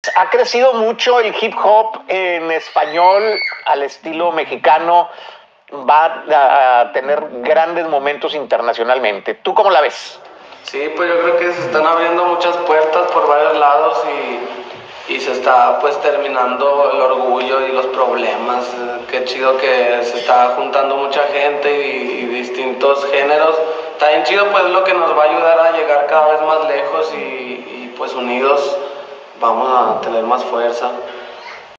Ha crecido mucho el hip hop en español al estilo mexicano. Va a tener grandes momentos internacionalmente. ¿Tú cómo la ves? Sí, pues yo creo que se están abriendo muchas puertas por varios lados y se está pues terminando el orgullo y los problemas. Qué chido que se está juntando mucha gente y distintos géneros. Está bien chido, pues lo que nos va a ayudar a llegar cada vez más lejos y pues unidos vamos a tener más fuerza.